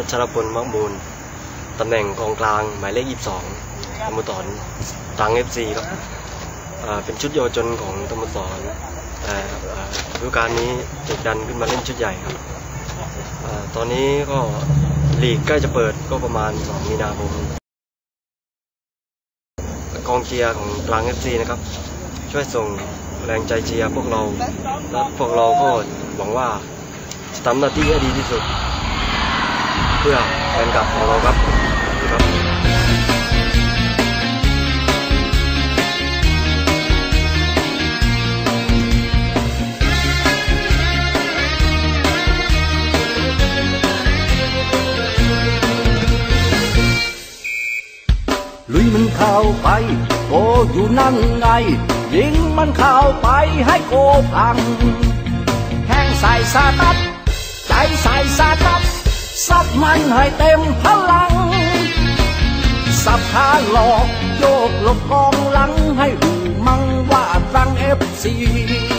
วัชรพล มะมูลตำแหน่งกองกลางหมายเลข 22 สโมสรตรัง FC ครับเป็นชุดเยาวชนของสโมสรแต่ฤดูกาลนี้ถูกดันขึ้นมาเล่นชุดใหญ่ครับตอนนี้ก็ลีกใกล้จะเปิดก็ประมาณ2 มีนาคมกองเชียร์ของตรัง FC นะครับช่วยส่งแรงใจเชียร์พวกเราและพวกเราก็หวังว่าจะทำหน้าที่ให้ดีที่สุดเพื่อแฟนคลับของเราครับลุยมันเข้าไปโกอยู่นั่นไงยิงมันเข้าไปให้โกพังแข้งใส่สาตัดใจใส่สาตัดซัดมันให้เต็มพลังสับขาหลอกโยกหลบกองหลังให้หูมั่งว่าตรัง FC